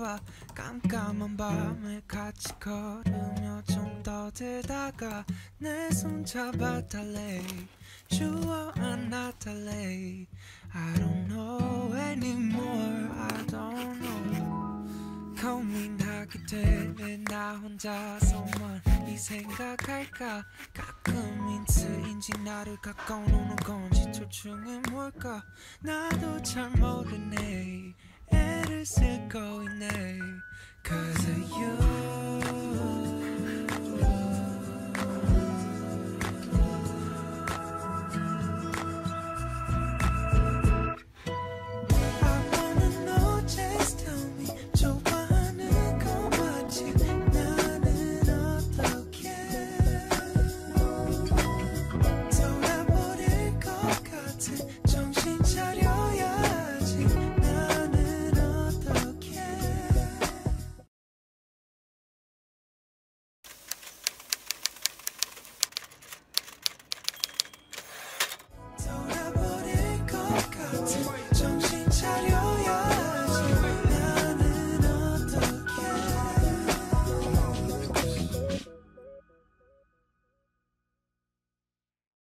나와 깜깜한 밤을 같이 걸으며 좀 떠들다가 내 손 잡아달래 주워 안아달래 I don't know anymore I don't know 고민하게 되네 나 혼자서만 이 생각할까 가끔 힌트인지 나를 가까워오는 건지 둘 중에 뭘까 나도 잘 모르네 애를 쓰고 있네 Cause of you